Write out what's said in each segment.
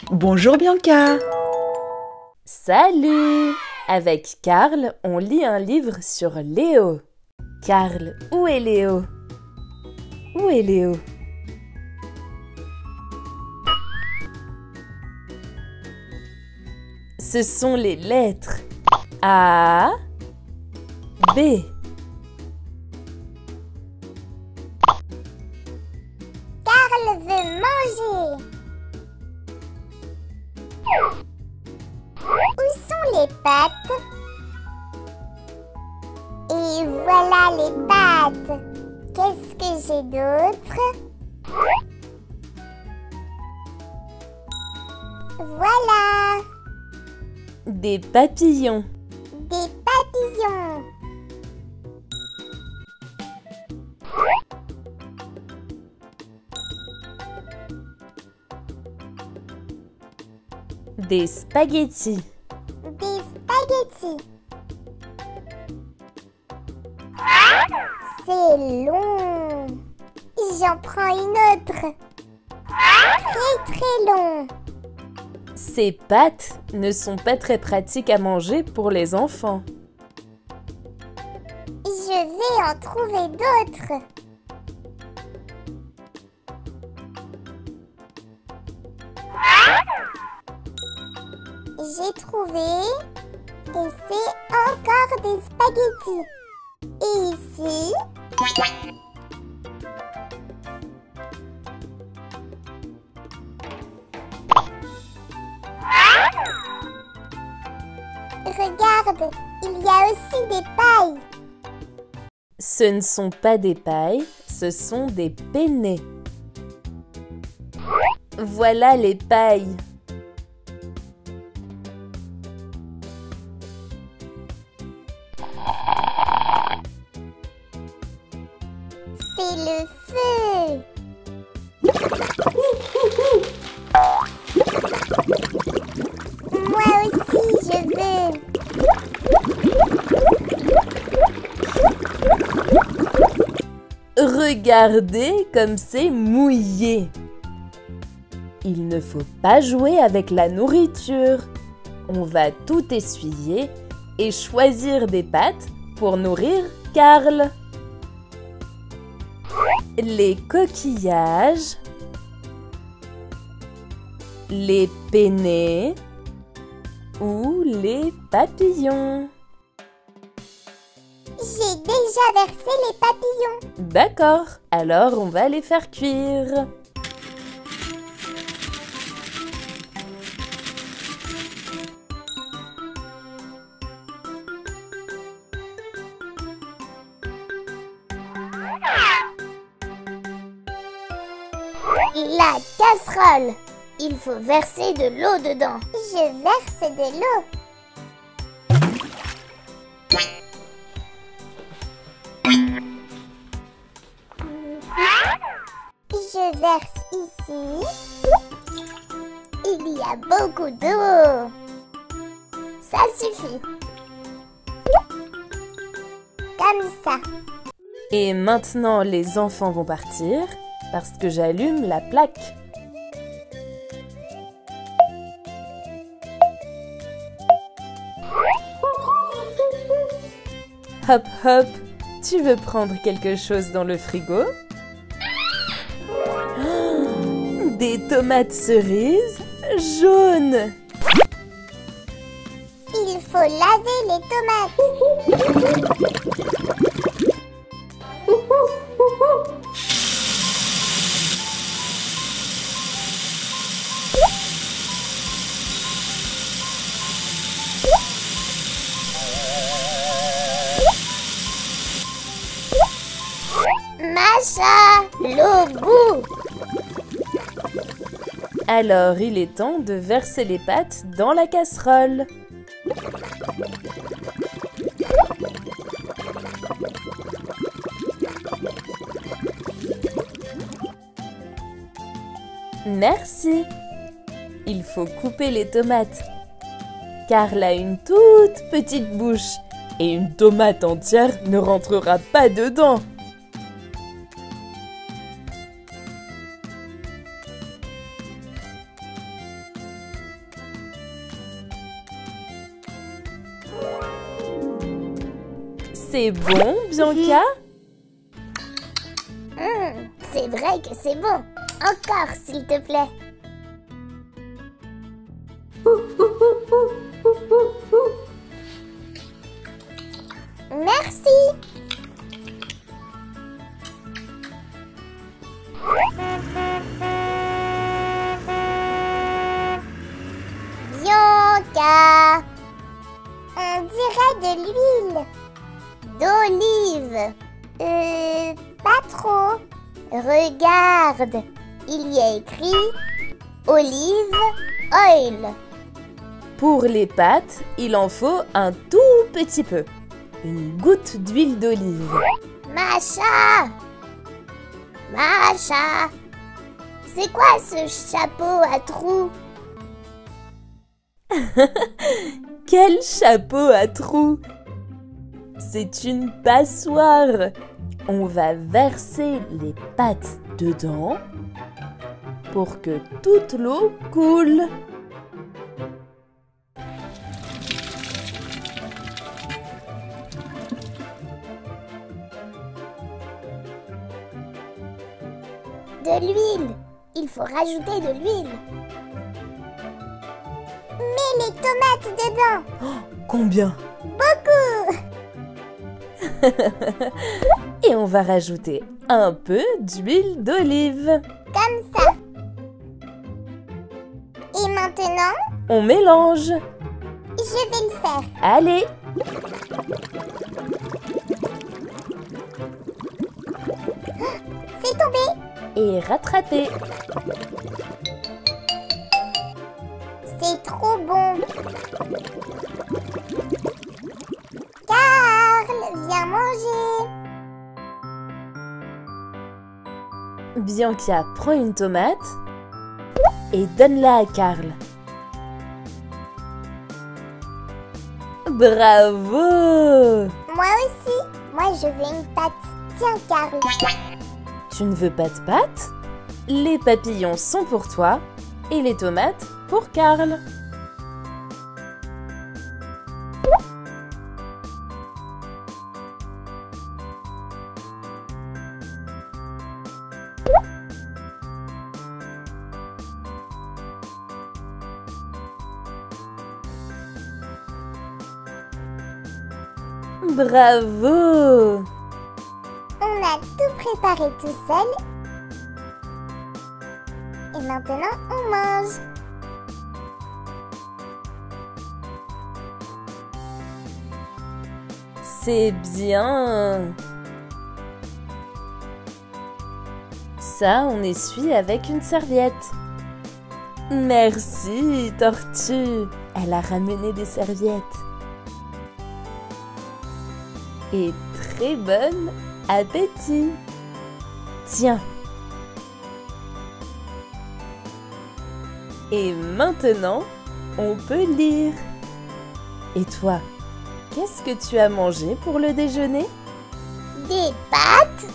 Bonjour Bianca. Salut! Avec Karl, on lit un livre sur Léo. Karl, où est Léo? Où est Léo? Ce sont les lettres A, B. Karl veut manger. Où sont les pattes? Et voilà les pattes. Qu'est-ce que j'ai d'autre? Voilà, Des papillons. des papillons. Des spaghettis. Des spaghettis. C'est long. J'en prends une autre. Très très long. Ces pâtes ne sont pas très pratiques à manger pour les enfants. Je vais en trouver d'autres. J'ai trouvé et c'est encore des spaghettis. Et ici, regarde, il y a aussi des pailles. Ce ne sont pas des pailles, ce sont des penne. Voilà les pailles. C'est le feu. Moi aussi, je veux. Regardez comme c'est mouillé. Il ne faut pas jouer avec la nourriture. On va tout essuyer et choisir des pâtes pour nourrir Karl. Les coquillages, les penne ou les papillons. J'ai déjà versé les papillons. D'accord, alors on va les faire cuire. La casserole. Il faut verser de l'eau dedans. Je verse de l'eau. Je verse ici. Il y a beaucoup d'eau. Ça suffit. Comme ça. Et maintenant les enfants vont partir parce que j'allume la plaque. Hop hop, tu veux prendre quelque chose dans le frigo? Oh, des tomates cerises jaunes. Il faut laver les tomates. Macha, le bout. Alors il est temps de verser les pâtes dans la casserole. Merci. Il faut couper les tomates. Karl a une toute petite bouche et une tomate entière ne rentrera pas dedans. C'est bon, Bianca? C'est vrai que c'est bon. Encore, s'il te plaît. Merci. Bianca, on dirait de l'huile. D'olive. Pas trop. Regarde, il y a écrit olive oil. Pour les pâtes, il en faut un tout petit peu. Une goutte d'huile d'olive. Masha! Masha! C'est quoi ce chapeau à trous? Quel chapeau à trous! C'est une passoire. On va verser les pâtes dedans pour que toute l'eau coule. De l'huile. Il faut rajouter de l'huile. Mets les tomates dedans. Oh, combien? Beaucoup. Et on va rajouter un peu d'huile d'olive. Comme ça. Et maintenant, On mélange. je vais le faire. Allez! C'est tombé. Et rattraper. C'est trop bon. Carl, viens manger. Bianca prend une tomate et donne-la à Carl. Bravo! Moi aussi. Moi, je veux une pâte. Tiens, Carl. Tu ne veux pas de pâtes? Les papillons sont pour toi et les tomates pour Carl. Bravo! On a tout préparé tout seul. Et maintenant, on mange. C'est bien! Ça, on essuie avec une serviette. Merci, Tortue! Elle a ramené des serviettes. Et très bon appétit! Tiens! Et maintenant, on peut lire. Et toi, qu'est-ce que tu as mangé pour le déjeuner? Des pâtes.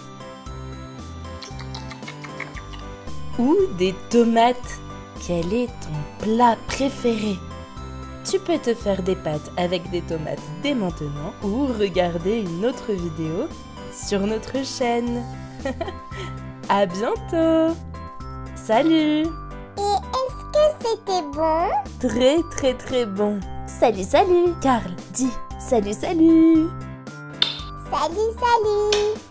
Ou des tomates? Quel est ton plat préféré? Tu peux te faire des pâtes avec des tomates dès maintenant ou regarder une autre vidéo sur notre chaîne. À bientôt! Salut! Et est-ce que c'était bon? Très très très bon! Salut salut! Carl, dis salut salut! Salut, salut!